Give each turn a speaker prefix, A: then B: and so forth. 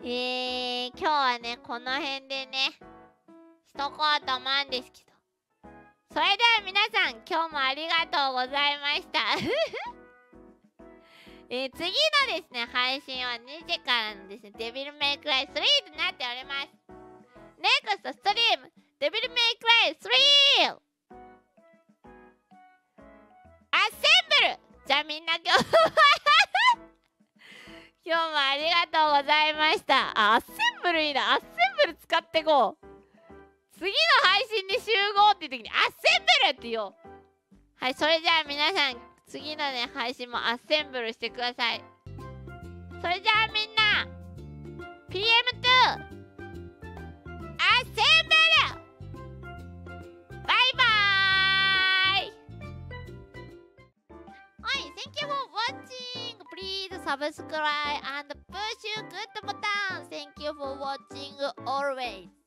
A: 今日はね、この辺でね、しとこうと思うんですけど。それでは皆さん、今日もありがとうございました。次のですね、配信は2時からのですね、デビルメイクライ3となっております。NEXT ストリーム、デビルメイクライ3！アッセンブル！じゃあみんな今日今日もありがとうございました。アッセンブルいいな。アッセンブル使ってこう。次の配信に集合っていう時にアッセンブルって言おう。はい、それじゃあ皆さん、次のね、配信もアッセンブルしてください。それじゃあみんな、PM2! アッセンブル！バイバーイ！はい、Thank you for watching! Please subscribe and push good button! Thank you for watching always!